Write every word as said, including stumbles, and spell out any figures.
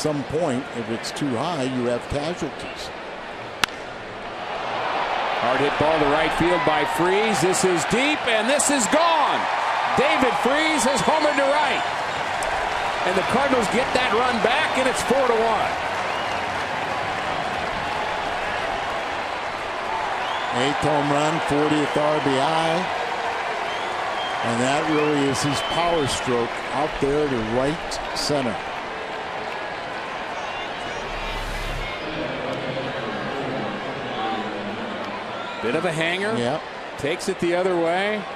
some point, if it's too high, you have casualties. Hard hit ball to right field by Freese. This is deep, and this is gone. David Freese has homered to right. And the Cardinals get that run back, and it's four to one. Eighth home run, fortieth R B I. And that really is his power stroke out there to right center. Bit of a hanger. Yep. Takes it the other way.